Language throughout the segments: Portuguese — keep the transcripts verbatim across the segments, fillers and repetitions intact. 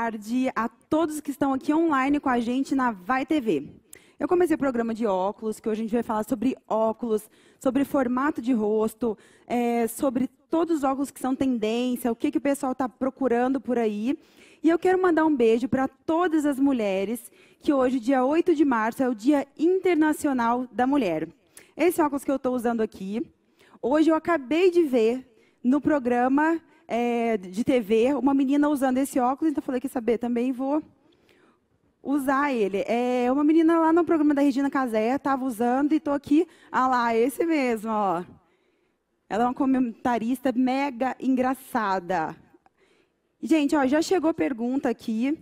tarde a todos que estão aqui online com a gente na Vai T V. Eu comecei o programa de óculos, que hoje a gente vai falar sobre óculos, sobre formato de rosto, é, sobre todos os óculos que são tendência, o que, que o pessoal está procurando por aí. E eu quero mandar um beijo para todas as mulheres, que hoje, dia oito de março, é o Dia Internacional da Mulher. Esse óculos que eu estou usando aqui, hoje eu acabei de ver no programa é, de T V, uma menina usando esse óculos, então eu falei, quer saber, também vou usar ele. É uma menina lá no programa da Regina Casé, estava usando e estou aqui, ah lá, esse mesmo, ó. Ela é uma comentarista mega engraçada. Gente, ó, já chegou pergunta aqui.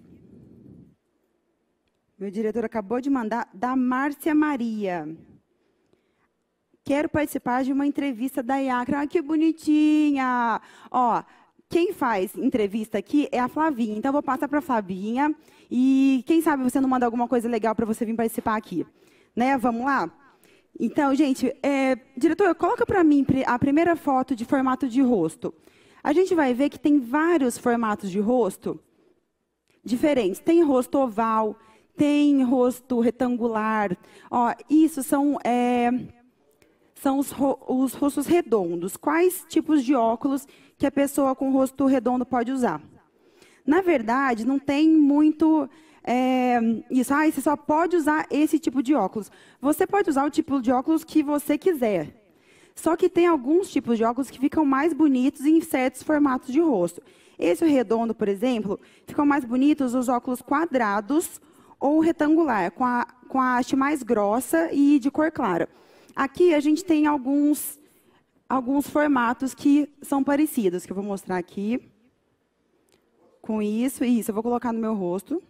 Meu diretor acabou de mandar, da Márcia Maria. Quero participar de uma entrevista da Iacra. Ah, que bonitinha! Ó, quem faz entrevista aqui é a Flavinha. Então, eu vou passar para a Flavinha. E quem sabe você não manda alguma coisa legal para você vir participar aqui. Né? Vamos lá? Então, gente, é, diretor, coloca para mim a primeira foto de formato de rosto. A gente vai ver que tem vários formatos de rosto diferentes. Tem rosto oval, tem rosto retangular. Ó, isso são... É, São os, ro os rostos redondos. Quais tipos de óculos que a pessoa com rosto redondo pode usar? Na verdade, não tem muito é, isso. Ah, você só pode usar esse tipo de óculos. Você pode usar o tipo de óculos que você quiser. Só que tem alguns tipos de óculos que ficam mais bonitos em certos formatos de rosto. Esse redondo, por exemplo, ficam mais bonitos os óculos quadrados ou retangular, com a, com a haste mais grossa e de cor clara. Aqui a gente tem alguns, alguns formatos que são parecidos, que eu vou mostrar aqui. Com isso, isso, eu vou colocar no meu rosto.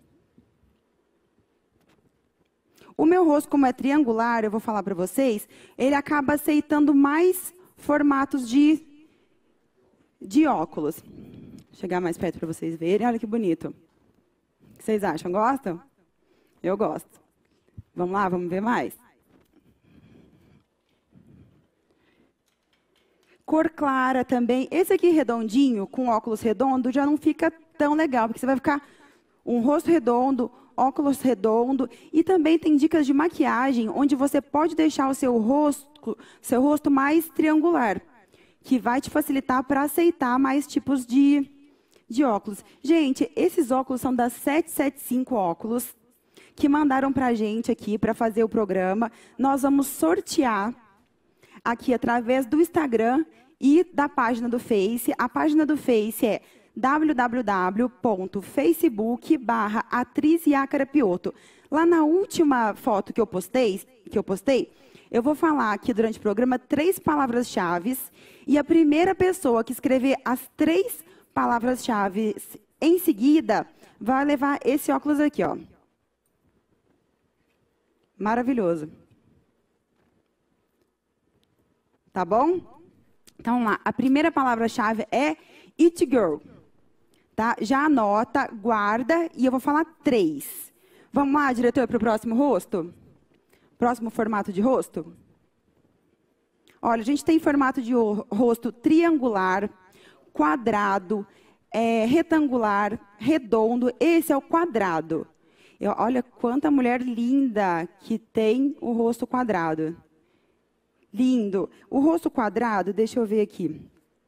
O meu rosto, como é triangular, eu vou falar para vocês, ele acaba aceitando mais formatos de, de óculos. Vou chegar mais perto para vocês verem, olha que bonito. O que vocês acham? Gostam? Eu gosto. Vamos lá, vamos ver mais? Cor clara também. Esse aqui redondinho, com óculos redondo, já não fica tão legal, porque você vai ficar um rosto redondo, óculos redondo, e também tem dicas de maquiagem, onde você pode deixar o seu rosto, seu rosto mais triangular, que vai te facilitar para aceitar mais tipos de, de óculos. Gente, esses óculos são da sete sete cinco Óculos, que mandaram para a gente aqui para fazer o programa. Nós vamos sortear aqui através do Instagram e da página do Face. A página do Face é w w w ponto facebook barra atriz Iacra Pioto. Lá na última foto que eu postei, que eu postei, eu vou falar aqui durante o programa três palavras-chave e a primeira pessoa que escrever as três palavras-chave em seguida vai levar esse óculos aqui, ó. Maravilhoso. Tá bom? Então, vamos lá. A primeira palavra-chave é It Girl. Tá? Já anota, guarda, e eu vou falar três. Vamos lá, diretor, para o próximo rosto? Próximo formato de rosto? Olha, a gente tem formato de rosto triangular, quadrado, é, retangular, redondo. Esse é o quadrado. Eu, olha quanta mulher linda que tem o rosto quadrado. Lindo. O rosto quadrado, deixa eu ver aqui.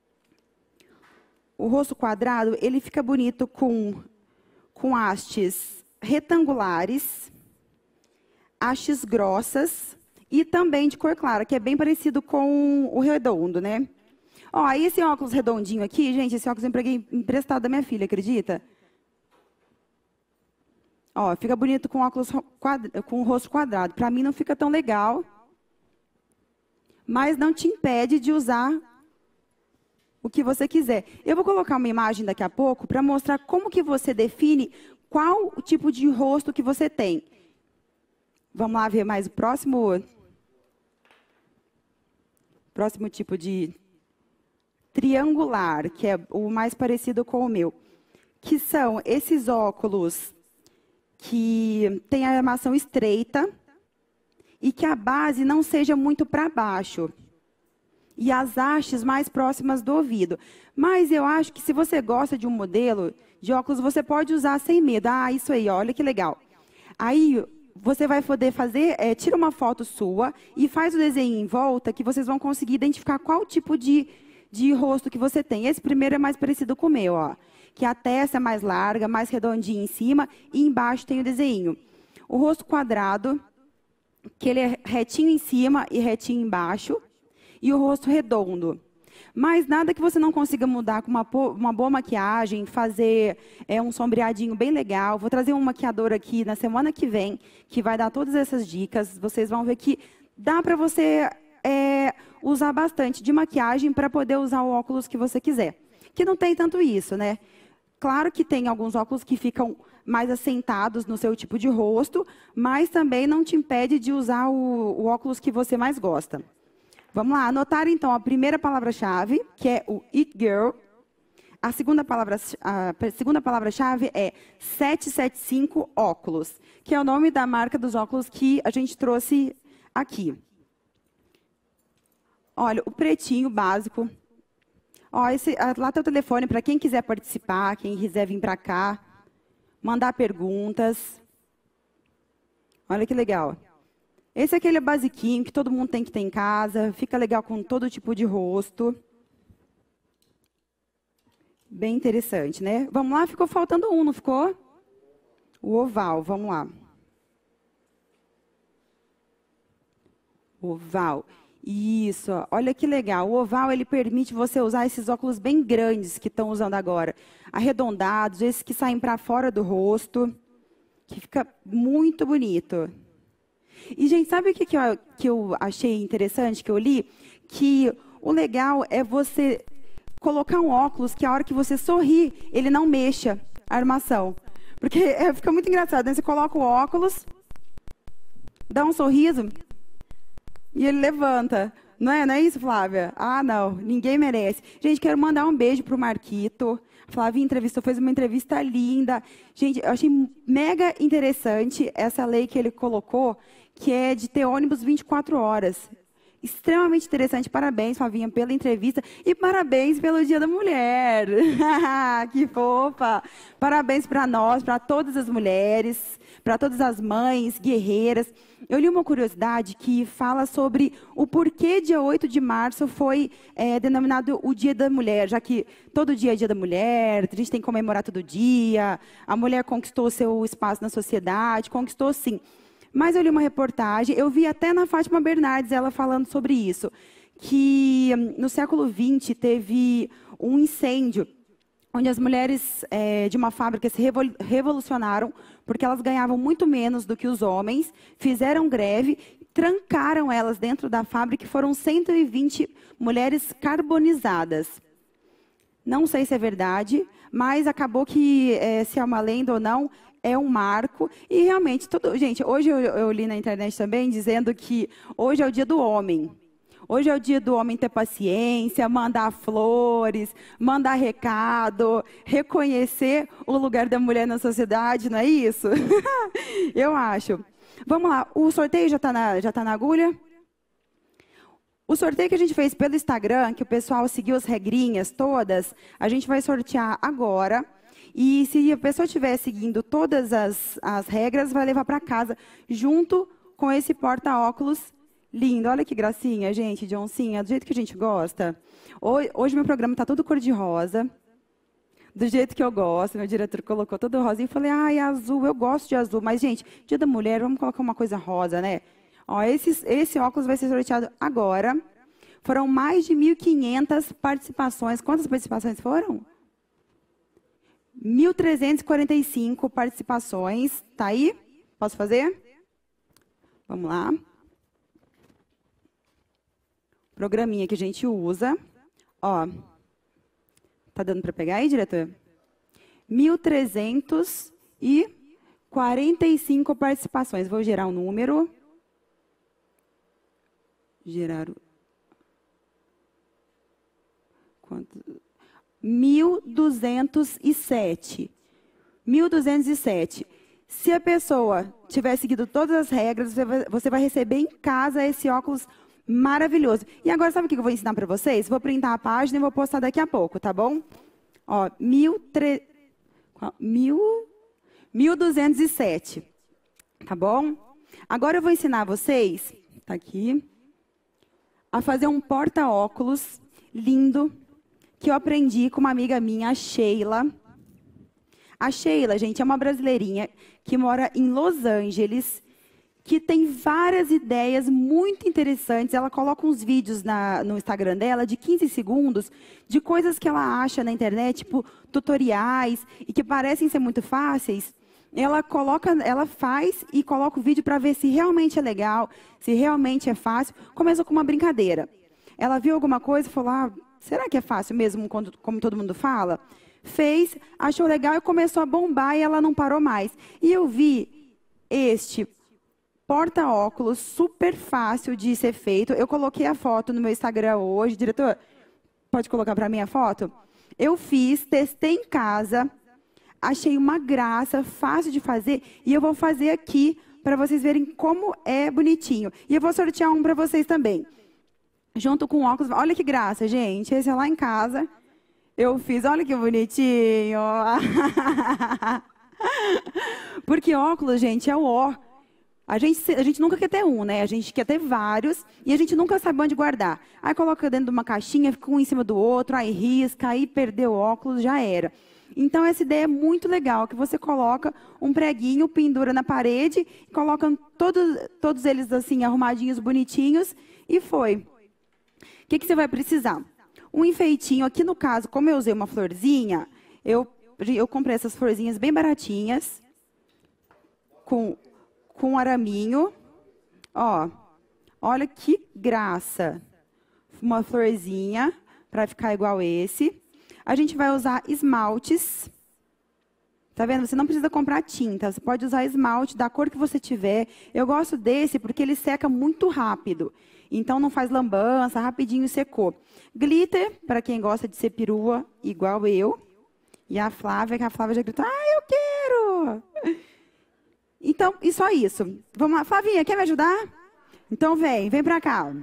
O rosto quadrado, ele fica bonito com, com hastes retangulares, hastes grossas e também de cor clara, que é bem parecido com o redondo, né? Ó, aí esse óculos redondinho aqui, gente, esse óculos eu empreguei emprestado da minha filha, acredita? Ó, fica bonito com óculos quadra, com o rosto quadrado. Para mim não fica tão legal, mas não te impede de usar o que você quiser. Eu vou colocar uma imagem daqui a pouco para mostrar como que você define qual o tipo de rosto que você tem. Vamos lá ver mais o próximo, próximo tipo de triangular, que é o mais parecido com o meu, que são esses óculos que tem a armação estreita e que a base não seja muito para baixo. e as hastes mais próximas do ouvido. Mas eu acho que se você gosta de um modelo de óculos, você pode usar sem medo. Ah, isso aí, olha que legal. Aí você vai poder fazer, é, tira uma foto sua e faz o desenho em volta, que vocês vão conseguir identificar qual tipo de, de rosto que você tem. Esse primeiro é mais parecido com o meu, ó, que a testa é mais larga, mais redondinha em cima e embaixo tem o desenho. O rosto quadrado, que ele é retinho em cima e retinho embaixo, e o rosto redondo. Mas nada que você não consiga mudar com uma, uma boa maquiagem, fazer é, um sombreadinho bem legal. Vou trazer um maquiador aqui na semana que vem, que vai dar todas essas dicas. Vocês vão ver que dá para você é, usar bastante de maquiagem para poder usar o óculos que você quiser. Que não tem tanto isso, né? Claro que tem alguns óculos que ficam mais assentados no seu tipo de rosto, mas também não te impede de usar o, o óculos que você mais gosta. Vamos lá, anotar então a primeira palavra-chave, que é o It Girl. A segunda palavra, a segunda palavra-chave é sete sete cinco óculos, que é o nome da marca dos óculos que a gente trouxe aqui. Olha, o pretinho básico. Ó, esse, lá tem o telefone para quem quiser participar, quem quiser vir para cá, mandar perguntas. Olha que legal. Esse é aquele basiquinho que todo mundo tem que ter em casa, fica legal com todo tipo de rosto. Bem interessante, né? Vamos lá, ficou faltando um, não ficou? O oval, vamos lá. Oval. Isso, olha que legal. O oval, ele permite você usar esses óculos bem grandes que estão usando agora. Arredondados, esses que saem para fora do rosto, que fica muito bonito. E, gente, sabe o que, que, eu, que eu achei interessante, que eu li? Que o legal é você colocar um óculos que a hora que você sorri, ele não mexa a armação. Porque é, fica muito engraçado, né? Você coloca o óculos, dá um sorriso e ele levanta. Não é, não é isso, Flávia? Ah, não, ninguém merece. Gente, quero mandar um beijo para o Marquito. A Flávia entrevistou, fez uma entrevista linda. Gente, eu achei mega interessante essa lei que ele colocou, que é de ter ônibus vinte e quatro horas. Extremamente interessante. Parabéns, Flavinha, pela entrevista. E parabéns pelo Dia da Mulher. Que fofa. Parabéns para nós, para todas as mulheres, para todas as mães, guerreiras. Eu li uma curiosidade que fala sobre o porquê dia oito de março foi é, denominado o Dia da Mulher, já que todo dia é Dia da Mulher, a gente tem que comemorar todo dia, a mulher conquistou seu espaço na sociedade, conquistou sim. Mas eu li uma reportagem, eu vi até na Fátima Bernardes ela falando sobre isso, que no século vinte teve um incêndio, onde as mulheres é, de uma fábrica se revolucionaram, porque elas ganhavam muito menos do que os homens, fizeram greve, trancaram elas dentro da fábrica e foram cento e vinte mulheres carbonizadas. Não sei se é verdade, mas acabou que, é, se é uma lenda ou não, é um marco. E realmente, tudo, gente, hoje eu, eu li na internet também dizendo que hoje é o dia do homem. Hoje é o dia do homem ter paciência, mandar flores, mandar recado, reconhecer o lugar da mulher na sociedade, não é isso? Eu acho. Vamos lá, o sorteio já está na, já tá na agulha? O sorteio que a gente fez pelo Instagram, que o pessoal seguiu as regrinhas todas, a gente vai sortear agora. E se a pessoa estiver seguindo todas as, as regras, vai levar para casa, junto com esse porta-óculos lindo. Olha que gracinha, gente, de oncinha, do jeito que a gente gosta. Hoje, hoje meu programa está todo cor-de-rosa, do jeito que eu gosto. Meu diretor colocou todo rosa e eu falei, ai, azul, eu gosto de azul. Mas, gente, dia da mulher, vamos colocar uma coisa rosa, né? Ó, esse, esse óculos vai ser sorteado agora. Foram mais de mil e quinhentas participações. Quantas participações foram? mil trezentas e quarenta e cinco participações. Tá aí? Posso fazer? Vamos lá. Programinha que a gente usa. Ó, tá dando para pegar aí, diretor? mil trezentas e quarenta e cinco participações. Vou gerar um número. Gerar o... Quanto? mil duzentos e sete. mil duzentos e sete. Se a pessoa tiver seguido todas as regras, você vai receber em casa esse óculos Maravilhoso. E agora, sabe o que eu vou ensinar para vocês? Vou printar a página e vou postar daqui a pouco, tá bom? Ó, mil, tre... mil... mil duzentos e sete, tá bom? Agora eu vou ensinar vocês, tá aqui, a fazer um porta-óculos lindo, que eu aprendi com uma amiga minha, a Sheila. A Sheila, gente, é uma brasileirinha que mora em Los Angeles, que tem várias ideias muito interessantes. Ela coloca uns vídeos na, no Instagram dela de quinze segundos de coisas que ela acha na internet, tipo tutoriais, e que parecem ser muito fáceis. Ela coloca, ela faz e coloca o vídeo para ver se realmente é legal, se realmente é fácil. Começou com uma brincadeira. Ela viu alguma coisa e falou, ah, será que é fácil mesmo, como todo mundo fala? Fez, achou legal e começou a bombar e ela não parou mais. E eu vi este porta-óculos super fácil de ser feito. Eu coloquei a foto no meu Instagram hoje. Diretor, pode colocar para mim a foto? Eu fiz, testei em casa, achei uma graça, fácil de fazer, e eu vou fazer aqui para vocês verem como é bonitinho. E eu vou sortear um para vocês também. Junto com óculos. Olha que graça, gente. Esse é lá em casa. Eu fiz, olha que bonitinho. Porque óculos, gente, é o ó. A gente, a gente nunca quer ter um, né? A gente quer ter vários e a gente nunca sabe onde guardar. Aí coloca dentro de uma caixinha, fica um em cima do outro, aí risca, aí perdeu o óculos, já era. Então, essa ideia é muito legal, que você coloca um preguinho, pendura na parede, coloca todos, todos eles assim, arrumadinhos, bonitinhos, e foi. O que, que você vai precisar? Um enfeitinho, aqui no caso, como eu usei uma florzinha, eu, eu comprei essas florzinhas bem baratinhas, com... com araminho, ó, olha que graça, uma florzinha, para ficar igual esse. A gente vai usar esmaltes, tá vendo? Você não precisa comprar tinta, você pode usar esmalte da cor que você tiver. Eu gosto desse porque ele seca muito rápido, então não faz lambança, rapidinho secou. Glitter, para quem gosta de ser perua, igual eu. E a Flávia, que a Flávia já gritou, ah, eu quero! Então, e só isso. Vamos lá. Flavinha, quer me ajudar? Então, vem, vem pra cá.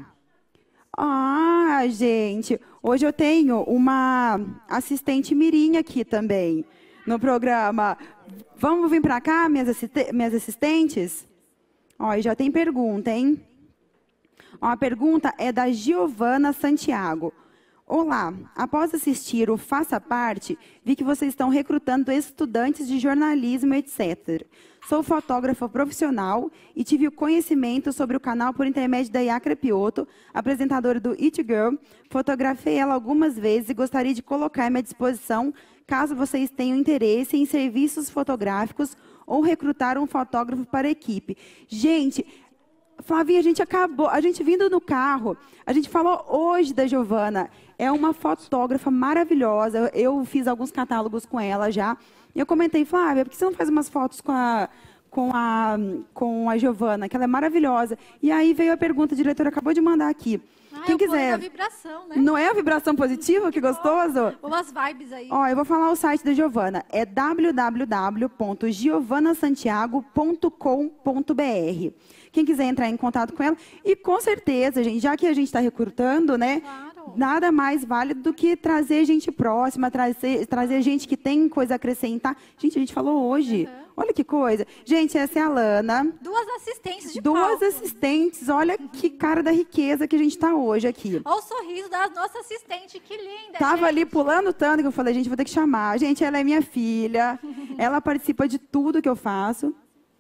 Ah, gente, hoje eu tenho uma assistente mirim aqui também, no programa. Vamos vir pra cá, minhas, assist minhas assistentes? Ó, e já tem pergunta, hein? Ó, a pergunta é da Giovana Santiago. Olá, após assistir o Faça Parte, vi que vocês estão recrutando estudantes de jornalismo, etcétera. Sou fotógrafa profissional e tive o conhecimento sobre o canal por intermédio da Iacra Piotto, apresentadora do It Girl. Fotografei ela algumas vezes e gostaria de colocar à minha disposição, caso vocês tenham interesse em serviços fotográficos ou recrutar um fotógrafo para a equipe. Gente... Flavinha, a gente acabou, a gente vindo no carro, a gente falou hoje da Giovana, é uma fotógrafa maravilhosa, eu fiz alguns catálogos com ela já, e eu comentei, Flávia, por que você não faz umas fotos com a, com a, com a Giovana, que ela é maravilhosa? E aí veio a pergunta, a diretora acabou de mandar aqui. Ah, Quem é o quiser. Da vibração, né? Não é a vibração positiva? Que gostoso? Umas vibes aí. Ó, eu vou falar o site da Giovana. É w w w ponto giovana santiago ponto com ponto b r. Quem quiser entrar em contato com ela. E com certeza, gente, já que a gente está recrutando, né? Claro. Nada mais válido do que trazer gente próxima, trazer, trazer gente que tem coisa a acrescentar. Gente, a gente falou hoje. Uhum. Olha que coisa. Gente, essa é a Lana. Duas assistentes de Duas palco. assistentes. Olha que cara da riqueza que a gente está hoje aqui. Olha o sorriso da nossa assistente, que linda. Tava gente. ali pulando tanto que eu falei, gente, vou ter que chamar. Gente, ela é minha filha. Ela participa de tudo que eu faço.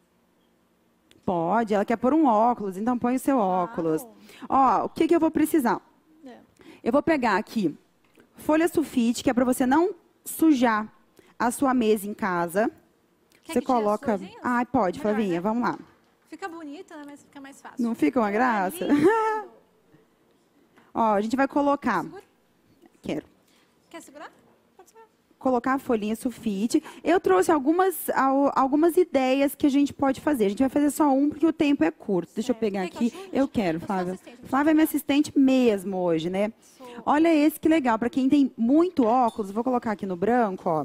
Pode, ela quer pôr um óculos, então põe o seu óculos. Ó, o que, que eu vou precisar? É. Eu vou pegar aqui folha sulfite, que é para você não sujar a sua mesa em casa. Quer Você que tire as coloca... florzinhas? Ah, pode, Melhor, Flavinha, né? vamos lá. Fica bonito, né? Mas fica mais fácil. Não fica uma graça? É Ó, a gente vai colocar... Segura. Quero. Quer segurar? Pode segurar. Colocar a folhinha sulfite. Eu trouxe algumas, algumas ideias que a gente pode fazer. A gente vai fazer só um, porque o tempo é curto. Deixa eu pegar Quer que eu aqui. ajude? Eu quero, Eu sou Flávia. assistente, Flávia é minha assistente mesmo hoje, né? Sou. Olha esse que legal. Para quem tem muito óculos, vou colocar aqui no branco, ó.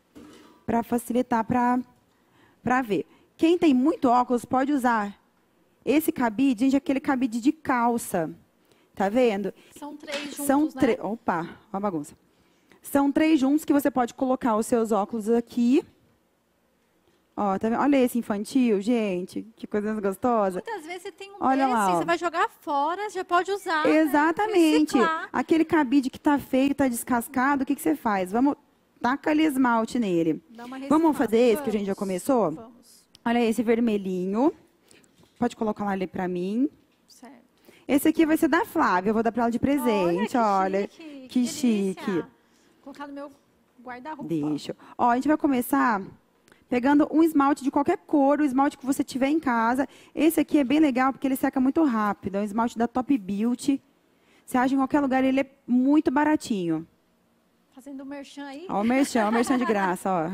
Para facilitar para para ver. Quem tem muito óculos pode usar Esse cabide, gente, é aquele cabide de calça. Tá vendo? São três juntos, São três. né? Opa, ó a bagunça. São três juntos que você pode colocar os seus óculos aqui. Ó, tá vendo? Olha esse infantil, gente. Que coisa gostosa. Muitas vezes você tem um Olha desse, lá, ó. você vai jogar fora, já pode usar. Exatamente. Né? Reciclar. Aquele cabide que tá feio, tá descascado, o que, que você faz? Vamos, taca ali esmalte nele. Dá uma Vamos reciclada. fazer esse que a gente já Vamos, começou? Vamos. Olha esse vermelhinho. Pode colocar lá ali pra mim. Certo. Esse aqui vai ser da Flávia, eu vou dar pra ela de presente, olha. Olha, que chique. que delícia. chique. Vou colocar no meu guarda-roupa. Deixa. Ó, a gente vai começar pegando um esmalte de qualquer cor, o esmalte que você tiver em casa. Esse aqui é bem legal porque ele seca muito rápido. É um esmalte da Top Beauty. Você acha em qualquer lugar, ele é muito baratinho. Fazendo o merchan aí. Ó, o merchan, o merchan de graça, ó.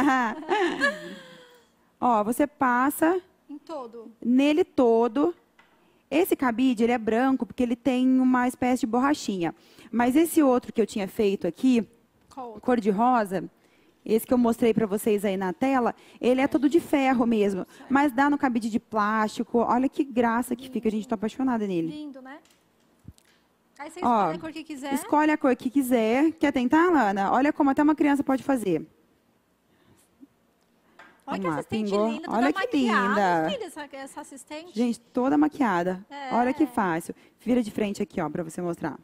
Ó, você passa Em todo. nele todo. Esse cabide, ele é branco porque ele tem uma espécie de borrachinha. Mas esse outro que eu tinha feito aqui, Qual outro? cor de rosa, esse que eu mostrei para vocês aí na tela, ele é todo de ferro mesmo. Mas dá no cabide de plástico. Olha que graça que fica, a gente tá apaixonada nele. Lindo, né? Aí você Ó, escolhe a cor que quiser. Escolhe a cor que quiser. Quer tentar, Lana? Olha como até uma criança pode fazer. Olha que Vamos lá, assistente pingou. linda, toda Olha que maquiada. linda. Filha, essa, essa assistente. Gente, toda maquiada. É. Olha que fácil. Vira de frente aqui, ó, para você mostrar.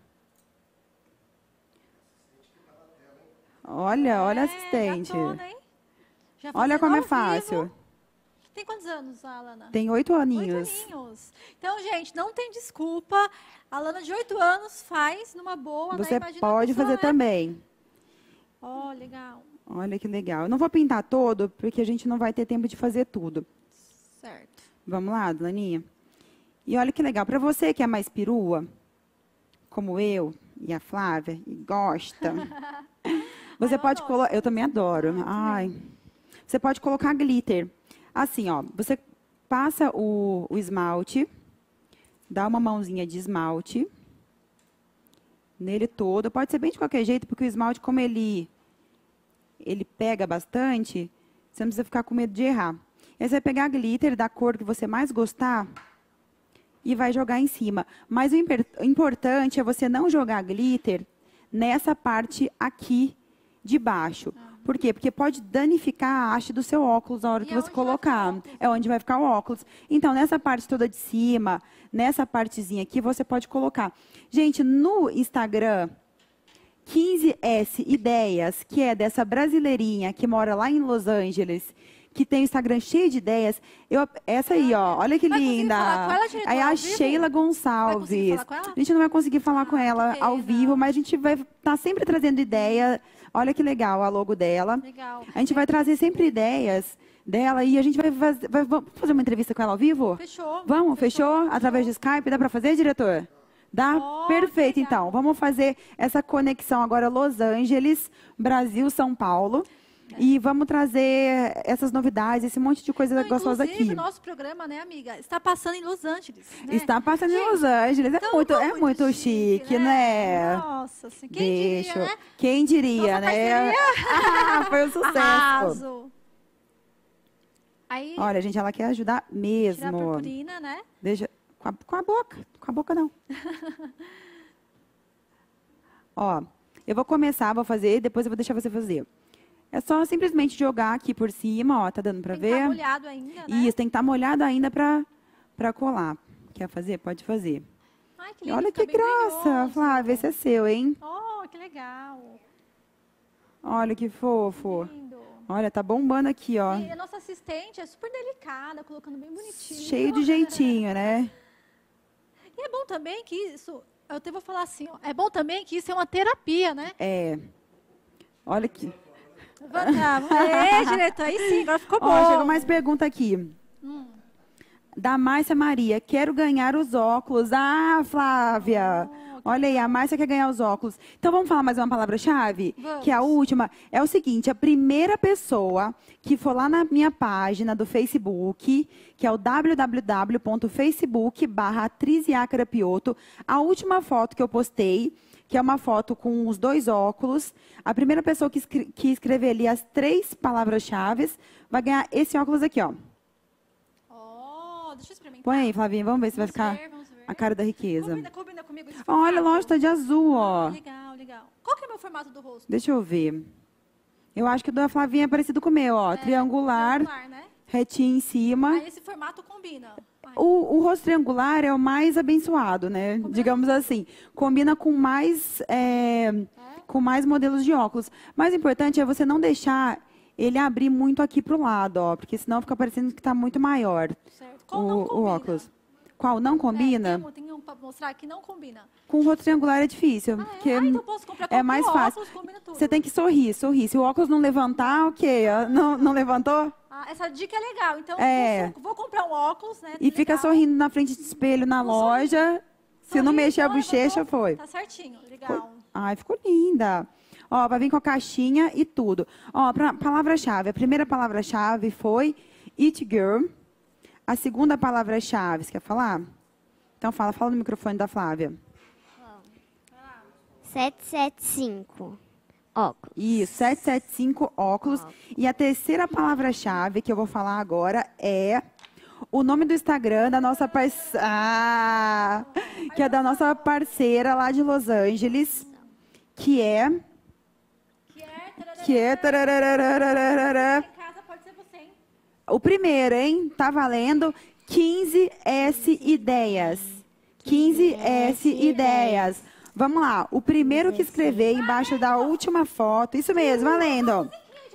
Olha, olha a assistente. Gatona, hein? Já Olha fazendo como é ao fácil. vivo. Tem quantos anos, a Alana? Tem oito Oito aninhos. aninhos. Então, gente, não tem desculpa. A Alana de oito anos faz numa boa, né? Você Imagina a pode pessoa, fazer né? também. Ó, legal. Olha que legal. Eu não vou pintar todo, porque a gente não vai ter tempo de fazer tudo. Certo. Vamos lá, Laninha? E olha que legal. Para você que é mais perua, como eu e a Flávia, e gosta, você Ai, eu pode adoro. colocar... Eu também adoro. Ah, eu Ai. Você pode colocar glitter. Assim, ó. Você passa o, o esmalte, dá uma mãozinha de esmalte nele todo. Pode ser bem de qualquer jeito, porque o esmalte, como ele... ele pega bastante, você não precisa ficar com medo de errar. Aí você vai pegar glitter da cor que você mais gostar e vai jogar em cima. Mas o importante é você não jogar glitter nessa parte aqui de baixo. Por quê? Porque pode danificar a haste do seu óculos na hora E que é você onde vai ficar o colocar. óculos, É onde vai ficar o óculos. Então, nessa parte toda de cima, nessa partezinha aqui, você pode colocar. Gente, no Instagram... quinze S Ideias, que é dessa brasileirinha que mora lá em Los Angeles, que tem o Instagram cheio de ideias. Eu, essa aí, ó, olha que Vai conseguir linda. falar com ela, diretor, Aí ao a vivo? Sheila Vai conseguir Gonçalves. falar com ela? A gente não vai conseguir falar com Ah, ela que ao pena. vivo, mas a gente vai estar sempre trazendo ideia. Olha que legal a logo dela. Legal. A gente vai trazer sempre ideias dela e a gente vai fazer, vai, vamos fazer uma entrevista com ela ao vivo? Fechou. Vamos, fechou? Através de Skype, dá para fazer, diretor? Dá? Oh, Perfeito, que legal. então. Vamos fazer essa conexão agora Los Angeles, Brasil, São Paulo. É. E vamos trazer essas novidades, esse monte de coisa Não, gostosa inclusive, aqui. o nosso programa, né, amiga, está passando em Los Angeles. Né? Está passando em Gente, Los Angeles. É então, muito, tá é muito chique, né? Nossa, assim, quem Deixa. diria, né? Quem diria, Nossa né? Ah, foi um sucesso. Arraso. Aí, Olha, gente, ela quer ajudar tirar a mesmo. purpurina, né? Deixa com a, com a boca, com a boca não. Ó, eu vou começar, vou fazer, depois eu vou deixar você fazer. É só simplesmente jogar aqui por cima, ó, tá dando pra Tem que ver? estar molhado ainda, né? Isso, tem que estar molhado ainda pra, pra colar. Quer fazer? Pode fazer. Ai, que E lindo, olha fica que bem graça, brilhoso. Flávia, esse é seu, hein? Oh, que legal. Olha que fofo. Lindo. Olha, tá bombando aqui, ó. E a nossa assistente é super delicada, colocando bem bonitinho. Cheio de jeitinho, né? E é bom também que isso, eu até vou falar assim, ó, é bom também que isso é uma terapia, né? É. Olha aqui. Vamos, é, diretor, aí sim, agora ficou bom. Ó, chegou mais pergunta aqui. Hum. Da Márcia Maria. Quero ganhar os óculos. Ah, Flávia. Oh, Olha aí, a Márcia quer ganhar os óculos. Então, vamos falar mais uma palavra-chave? Vamos. Que é a última. É o seguinte, a primeira pessoa que for lá na minha página do Facebook, que é o www.facebook barra atriz Iácara Pioto, a última foto que eu postei, que é uma foto com os dois óculos, a primeira pessoa que, escre que escrever ali as três palavras-chave vai ganhar esse óculos aqui, ó. Oh, deixa eu experimentar. comentar. Põe aí, Flavinha, vamos ver se vai Vamos ficar ver, vamos ver. a cara da riqueza. Combina, combina comigo esse Olha, formato? lógico, tá de azul, ó. Legal, legal. Qual que é o meu formato do rosto? Deixa eu ver. Eu acho que o da Flavinha é parecido com o meu, ó. É, triangular, triangular, né? retinho em cima. Aí esse formato combina. Ai, O, o rosto triangular é o mais abençoado, né? Digamos assim. Combina com mais, é, com mais modelos de óculos. Mais importante é você não deixar ele abrir muito aqui para o lado, ó. Porque senão fica parecendo que está muito maior certo. Qual o, não o combina? óculos. Qual não combina? É, tem um, tem um para mostrar que não combina. Com o rosto triangular é difícil. Ah, é? Porque Ah, então posso comprar é qualquer mais fácil. óculos, combina tudo. Você tem que sorrir, sorrir. Se o óculos não levantar, ok. ó. Não, não levantou? Ah, essa dica é legal. Então, É. vou, vou comprar um óculos, né? E fica legal. sorrindo na frente do espelho na Vou loja. Se não Sorri, mexer a então, bochecha, levantou. foi. Tá certinho, legal. Ai, ficou linda. Ó, vai vir com a caixinha e tudo. Ó, pra, palavra-chave. A primeira palavra-chave foi It Girl. A segunda palavra-chave, você quer falar? Então fala, fala no microfone da Flávia. sete sete cinco. Óculos. Isso, sete sete cinco óculos. E a terceira palavra-chave que eu vou falar agora é o nome do Instagram da nossa parceira, ah, que é da nossa parceira lá de Los Angeles, que é Que é... que é tararararararara. Em casa pode ser você, hein? O primeiro, hein? Tá valendo quinze S ideias. quinze S ideias. Vamos lá. O primeiro que escrever embaixo da última foto. Isso mesmo, valendo.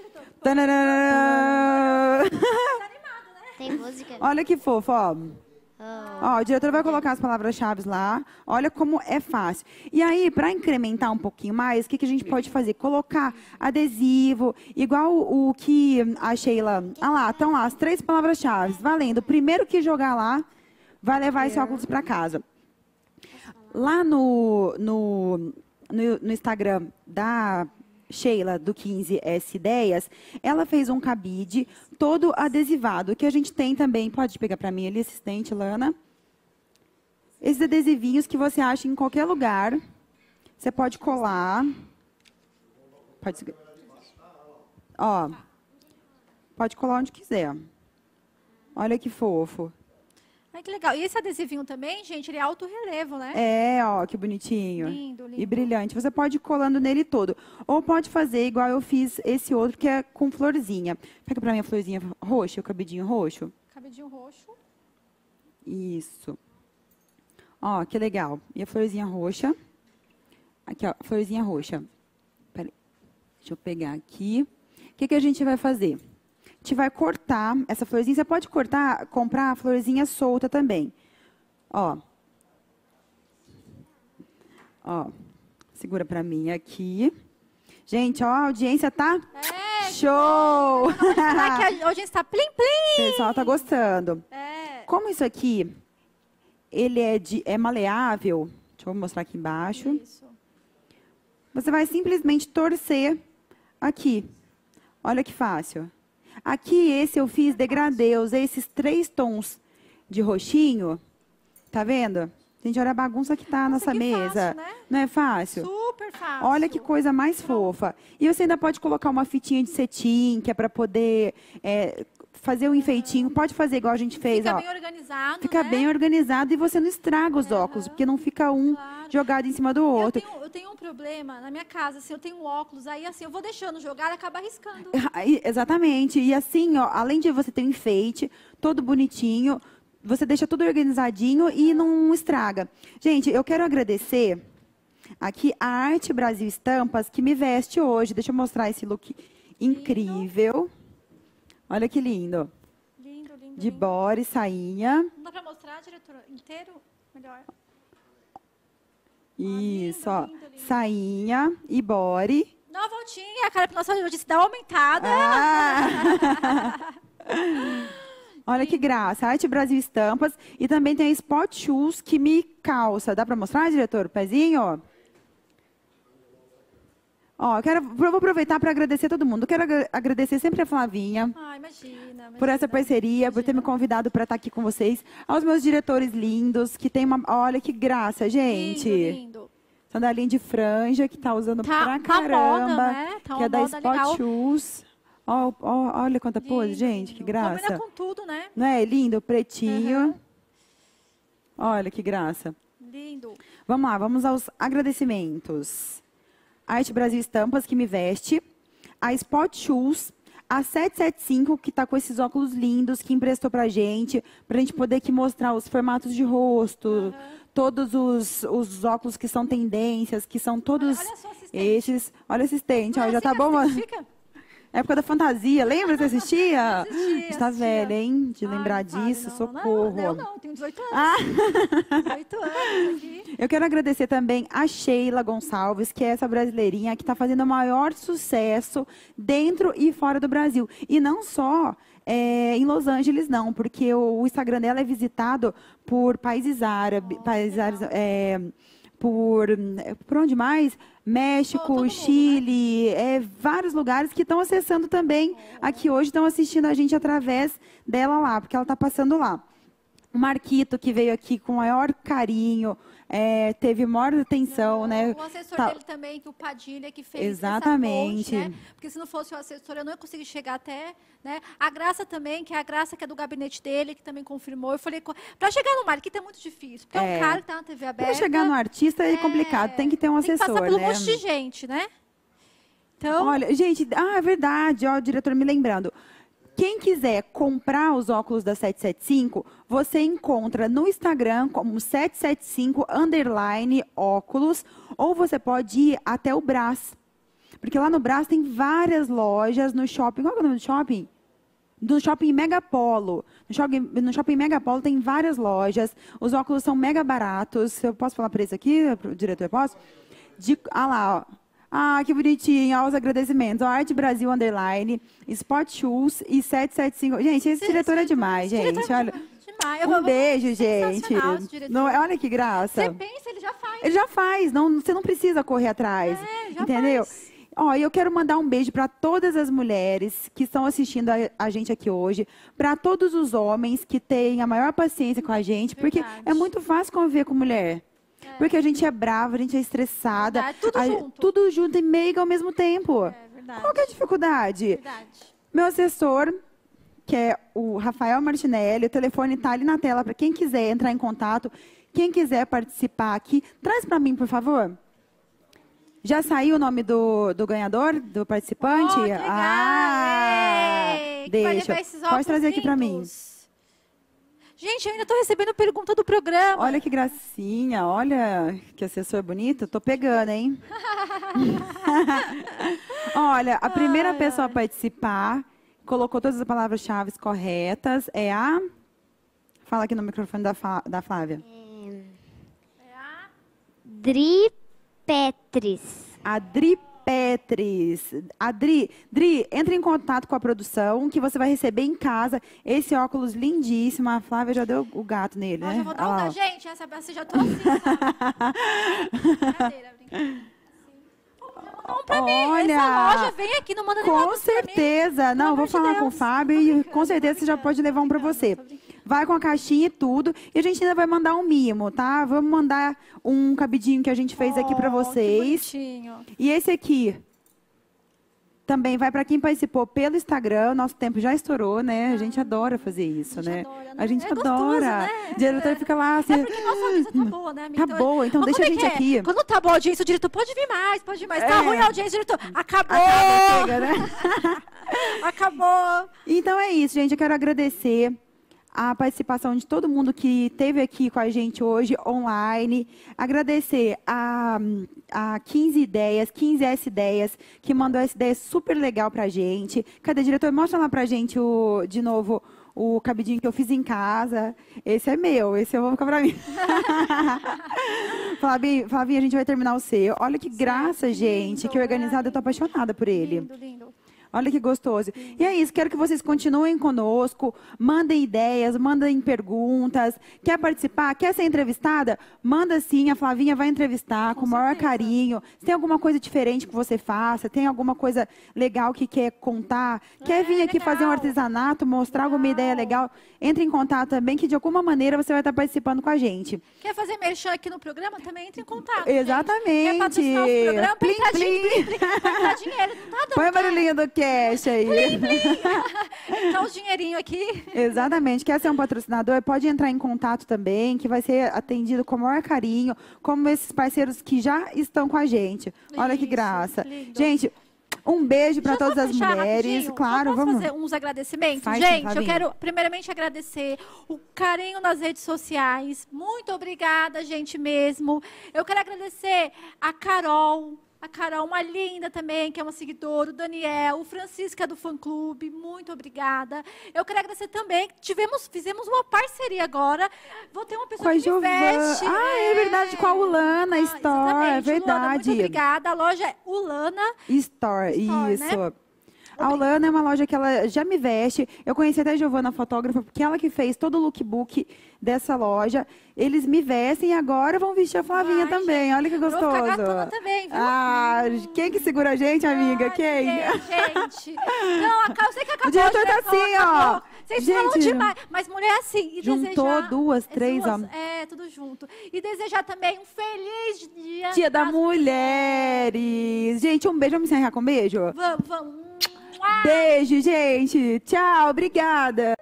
Tararara. Tem música? Olha que fofo, ó. Oh. Ó, o diretor vai colocar as palavras-chave lá. Olha como é fácil. E aí, para incrementar um pouquinho mais, o que, que a gente pode fazer? Colocar adesivo, igual o, o que a Sheila... Ah lá, estão lá as três palavras-chave. Valendo. O primeiro que jogar lá vai levar esse óculos para casa. Lá no, no, no, no Instagram da Sheila, do quinze S Ideias, ela fez um cabide todo adesivado, que a gente tem também. Pode pegar para mim ali, assistente, Lana. Esses adesivinhos que você acha em qualquer lugar. Você pode colar. Pode segurar. Ó. Pode colar onde quiser. Olha que fofo. Ai, que legal. E esse adesivinho também, gente, ele é alto relevo, né? É, ó, que bonitinho. Lindo, lindo. E brilhante. Você pode ir colando nele todo. Ou pode fazer igual eu fiz esse outro, que é com florzinha. Pega pra mim a florzinha roxa, o cabidinho roxo. Cabidinho roxo. Isso. Ó, que legal. E a florzinha roxa. Aqui, ó, florzinha roxa. Peraí. Deixa eu pegar aqui. O que, que a gente vai fazer? A gente vai cortar essa florzinha. Você pode cortar, comprar a florzinha solta também. Ó. Ó. Segura pra mim aqui. Gente, ó, a audiência tá É, show! será que a- hoje está plim O plim? pessoal tá gostando. É. Como isso aqui, ele é, de, é maleável, deixa eu mostrar aqui embaixo. Isso. Você vai simplesmente torcer aqui. Olha que fácil. Aqui, esse eu fiz degradê, eu usei esses três tons de roxinho. Tá vendo? Gente, olha a bagunça que tá a Nossa, nossa que mesa. fácil, né? Não é fácil? Super fácil. Olha que coisa mais fofa. E você ainda pode colocar uma fitinha de cetim, que é para poder é, fazer um enfeitinho. Pode fazer igual a gente fez, Fica ó. bem organizado, Fica né? bem organizado e você não estraga os óculos, porque não fica um Claro. jogado em cima do Eu outro. tenho, eu tenho um problema na minha casa, assim, eu tenho um óculos, aí assim, eu vou deixando jogar e acaba arriscando. Aí, exatamente. E assim, ó, além de você ter um enfeite, todo bonitinho, você deixa tudo organizadinho e não estraga. Gente, eu quero agradecer aqui a Arte Brasil Estampas, que me veste hoje. Deixa eu mostrar esse look incrível. Olha que lindo. Lindo, lindo, De lindo. body, sainha. Não dá pra mostrar, diretora? Inteiro? Melhor. Isso, lindo, ó. lindo, lindo. Sainha e body. Dá uma voltinha, a cara pra nossa audiência dá uma aumentada. Ah! Olha que graça. Arte Brasil Estampas. E também tem a Spot Shoes que me calça. Dá para mostrar, diretor? O pezinho? Ó, eu, quero, eu vou aproveitar para agradecer todo mundo. Eu quero agra- agradecer sempre a Flavinha Ah, imagina, imagina. por essa parceria, por ter me convidado para estar aqui com vocês. Aos meus diretores lindos, que tem uma... Olha que graça, gente. Lindo, lindo. Sandalinha de franja, que tá usando Tá- pra tá caramba. moda, né? Tá que é uma da moda Spot legal. Shoes. Ó, ó, olha quanta pose, Lindo, gente, lindo. que graça. Combina com tudo, né? Não é lindo? Pretinho. Uhum. Olha que graça. Lindo. Vamos lá, vamos aos agradecimentos. Arte Brasil Estampas, que me veste. A Spot Shoes. A sete sete cinco, que está com esses óculos lindos, que emprestou para a gente, para a gente poder aqui mostrar os formatos de rosto, uhum. todos os, os óculos que são tendências, que são todos olha, olha só esses. Olha assistente, ó, é já assim tá bom. Fica? Época da fantasia, lembra? Você assistia? Assistia, Está velha, hein? De Ai, lembrar disso, não, socorro. Não, eu não, tenho dezoito anos. Ah. dezoito anos aqui. Eu quero agradecer também a Sheila Gonçalves, que é essa brasileirinha que está fazendo o maior sucesso dentro e fora do Brasil. E não só é, em Los Angeles, não, porque o, o Instagram dela é visitado por países árabes, oh, países árabes é, por, por onde mais? México, todo, todo Chile, mundo, né? é, vários lugares que estão acessando também aqui hoje, estão assistindo a gente através dela lá, porque ela está passando lá. O Marquito, que veio aqui com o maior carinho, é, teve maior atenção, não, né? O assessor tá. dele também, que o Padilha, que fez Exatamente. essa ponte, né? Porque se não fosse o assessor, eu não ia conseguir chegar até, né? A Graça também, que é a Graça que é do gabinete dele, que também confirmou. Eu falei, para chegar no Marquito é muito difícil, porque é, é um cara que tá na T V aberta. Para chegar no artista é, é complicado, tem que ter um assessor, tem que passar pelo né? monte de gente, né? Então... Olha, gente, ah, é verdade, ó, o diretor me lembrando. Quem quiser comprar os óculos da sete sete cinco, você encontra no Instagram como sete sete cinco underline óculos, ou você pode ir até o Brás. Porque lá no Brás tem várias lojas no shopping. Qual é o nome do shopping? No shopping Megapolo. No shopping, no shopping Megapolo tem várias lojas. Os óculos são mega baratos. Eu posso falar preço aqui, diretor? Posso? De, ah lá, ó. Ah, que bonitinho. Olha os agradecimentos. Arte Brasil Underline, Spot Shoes e sete sete cinco. Gente, esse diretor é demais, gente. Olha. Demais. Um beijo, gente. Não, olha que graça. Você pensa, ele já faz. Ele já faz. Não, você não precisa correr atrás. É, já entendeu? Faz. Ó, eu quero mandar um beijo para todas as mulheres que estão assistindo a, a gente aqui hoje, para todos os homens que têm a maior paciência com a gente, porque Verdade. é muito fácil conviver com mulher. É. Porque a gente é brava, a gente é estressada. Verdade, tudo a, junto. Tudo junto e meiga ao mesmo tempo. É verdade. Qual que é a dificuldade? Verdade. Meu assessor, que é o Rafael Martinelli, o telefone está ali na tela para quem quiser entrar em contato. Quem quiser participar aqui, traz para mim, por favor. Já saiu o nome do, do ganhador, do participante? Oh, que legal. Ah, Ei, deixa. Pode trazer aqui para mim. Gente, eu ainda estou recebendo pergunta do programa. Olha que gracinha, olha que assessor bonito. Tô pegando, hein? Olha, a primeira ai, pessoa ai. a participar, colocou todas as palavras-chave corretas, é a... Fala aqui no microfone da, da Flávia. É, é a... Dri Petris. A Dri Petris. Adri, Dri, entre em contato com a produção, que você vai receber em casa esse óculos lindíssimo. A Flávia já deu o gato nele, eu né? Já vou dar um da gente, essa você já tô assim, brincadeira, brincadeira. Não, pra Olha, mim, essa loja vem aqui, não manda nenhuma. Com certeza. Não, vou falar de com o Fábio e com certeza você já pode levar um para você. Vai com a caixinha e tudo. E a gente ainda vai mandar um mimo, tá? Vamos mandar um cabidinho que a gente fez oh, aqui para vocês. Que bonitinho. E esse aqui também vai para quem participou pelo Instagram. Nosso tempo já estourou, né? A gente adora fazer isso, a gente né? Adora, né? A gente é adora. Gostoso, né? O diretor fica lá assim. É porque nossa audiência tá boa, né, amiga? Tá boa, então mas deixa a gente é aqui. É? Quando tá boa a audiência, o diretor pode vir mais, pode vir mais. É. Tá ruim a audiência, o diretor. Acabou! Acaba, chega, né? Acabou! Então é isso, gente. Eu quero agradecer a participação de todo mundo que esteve aqui com a gente hoje online. Agradecer a, a quinze Ideias, quinze S Ideias, que mandou essa ideia super legal pra gente. Cadê, diretor? Mostra lá pra gente o, de novo o cabidinho que eu fiz em casa. Esse é meu, esse eu vou ficar pra mim. Flavinha, Flavinha, a gente vai terminar o seu. Olha que graça, Sim, gente. Lindo, que organizada, eu tô apaixonada por ele. Lindo, lindo. Olha que gostoso. E é isso, quero que vocês continuem conosco, mandem ideias, mandem perguntas. Quer participar? Quer ser entrevistada? Manda sim, a Flavinha vai entrevistar com, com o maior certeza. carinho. Se tem alguma coisa diferente que você faça, tem alguma coisa legal que quer contar, é, quer vir aqui legal. fazer um artesanato, mostrar legal. alguma ideia legal, entre em contato também, que de alguma maneira você vai estar participando com a gente. Quer fazer merchan aqui no programa? Também entre em contato. Exatamente. Gente. Quer patrocinar o programa? Plim, plim. Plim, plim, plim. Pra dinheiro, não tá dando. Põe o barulhinho do quê? cash aí. Então, os dinheirinho aqui. Exatamente. Quer ser um patrocinador? Pode entrar em contato também, que vai ser atendido com o maior carinho, como esses parceiros que já estão com a gente. Olha que Isso, graça. lindo. Gente, um beijo para Deixa eu todas só as fechar mulheres. rapidinho. Claro, Só posso vamos. fazer uns agradecimentos? Faz sim, Gente, eu Flavinha. quero primeiramente agradecer o carinho nas redes sociais. Muito obrigada, gente mesmo. Eu quero agradecer a Carol. A Carol, uma linda também, que é uma seguidora, o Daniel, o Francisca do fã-clube, muito obrigada. Eu quero agradecer também, tivemos, fizemos uma parceria agora, vou ter uma pessoa Com a que Giovana. me veste. Ah, é verdade, com a Ulana Store, é exatamente, Ulana, verdade. muito obrigada, a loja é Ulana. Store, Store, isso. né? A Ulana é uma loja que ela já me veste. Eu conheci até a Giovana, fotógrafa, porque ela que fez todo o lookbook dessa loja. Eles me vestem e agora vão vestir a Flavinha Ai, também. gente, Olha que eu vou gostoso. ficar gatona também, viu? Ah, quem que segura a gente, amiga? Ai, quem? ninguém, gente. Não, a- eu sei que acabou. O diretor já tá acabou, assim, ó. acabou. Vocês Gente, falam demais. Mas mulher assim. E juntou desejar, duas, três, duas, ó. É, tudo junto. E desejar também um feliz dia. Dia da das Mulheres. Gente, um beijo. Vamos encerrar com um beijo? Vamos, vamos. Beijo, gente. Tchau, obrigada.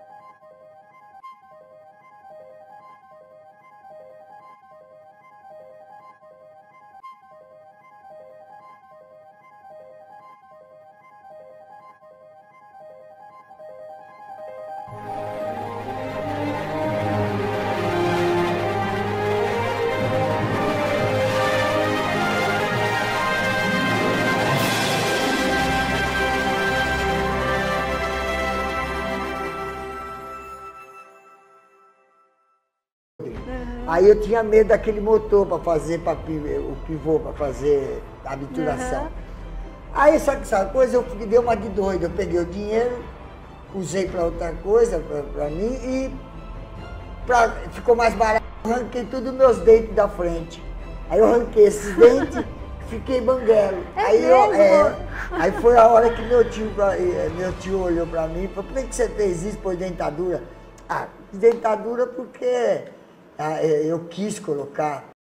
Aí eu tinha medo daquele motor para fazer pra, o pivô, para fazer a obturação. Uhum. Aí, sabe que essa coisa, eu me dei uma de doido. Eu peguei o dinheiro, usei para outra coisa, para mim, e pra, ficou mais barato. Eu arranquei todos os meus dentes da frente. Aí eu arranquei esses dentes, fiquei banguelo. É aí, eu, mesmo? é, aí foi a hora que meu tio, meu tio olhou para mim e falou: por que você fez isso, pôs dentadura? Ah, dentadura porque... eu quis colocar